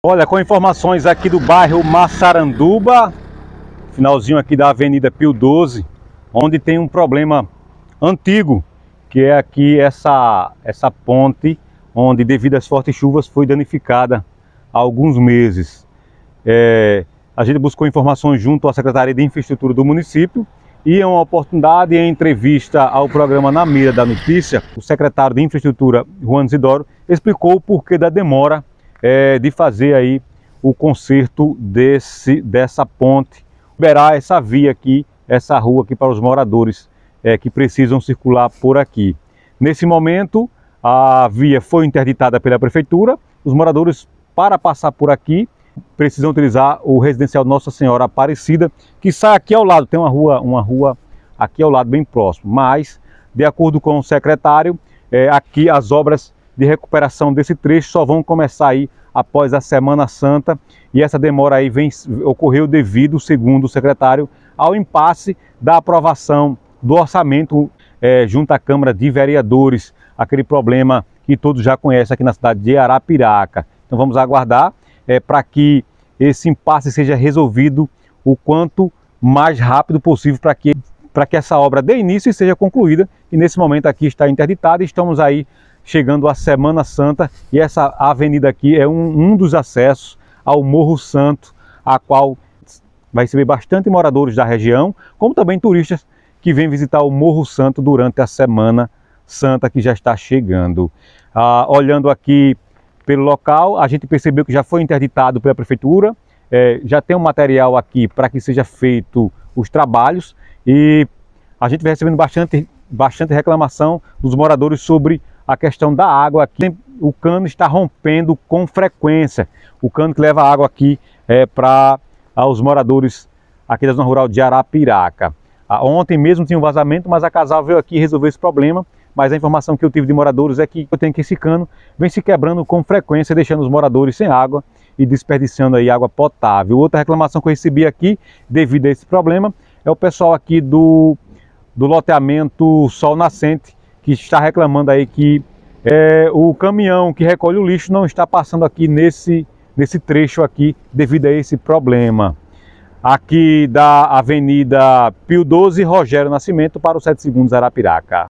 Olha, com informações aqui do bairro Massaranduba, finalzinho aqui da Avenida Pio XII, onde tem um problema antigo, que é aqui essa ponte, onde devido às fortes chuvas foi danificada há alguns meses. A gente buscou informações junto à Secretaria de Infraestrutura do município e, em uma oportunidade, em entrevista ao programa Na Mira da Notícia, o secretário de Infraestrutura, Juan Isidoro, explicou o porquê da demora de fazer aí o conserto dessa ponte, liberar essa via aqui, essa rua aqui para os moradores que precisam circular por aqui. Nesse momento, a via foi interditada pela prefeitura. Os moradores, para passar por aqui, precisam utilizar o residencial Nossa Senhora Aparecida, que sai aqui ao lado, tem uma rua aqui ao lado bem próximo, mas, de acordo com o secretário, aqui as obras de recuperação desse trecho só vão começar aí após a Semana Santa, e essa demora aí ocorreu devido, segundo o secretário, ao impasse da aprovação do orçamento junto à Câmara de Vereadores, aquele problema que todos já conhecem aqui na cidade de Arapiraca. Então vamos aguardar para que esse impasse seja resolvido o quanto mais rápido possível, para que essa obra dê início e seja concluída. E nesse momento aqui está interditada e estamos aí chegando à Semana Santa, e essa avenida aqui é um dos acessos ao Morro Santo, a qual vai receber bastante moradores da região, como também turistas que vêm visitar o Morro Santo durante a Semana Santa que já está chegando. Olhando aqui pelo local, a gente percebeu que já foi interditado pela prefeitura, já tem um material aqui para que seja feito os trabalhos, e a gente vem recebendo bastante reclamação dos moradores sobre a questão da água aqui. O cano está rompendo com frequência, o cano que leva água aqui para os moradores aqui da zona rural de Arapiraca. Ontem mesmo tinha um vazamento, mas a Casal veio aqui resolver esse problema, mas a informação que eu tive de moradores é que esse cano vem se quebrando com frequência, deixando os moradores sem água e desperdiçando aí água potável. Outra reclamação que eu recebi aqui, devido a esse problema, é o pessoal aqui do loteamento Sol Nascente, que está reclamando aí que o caminhão que recolhe o lixo não está passando aqui nesse trecho aqui, devido a esse problema. Aqui da Avenida Pio XII, Rogério Nascimento, para o 7 Segundos Arapiraca.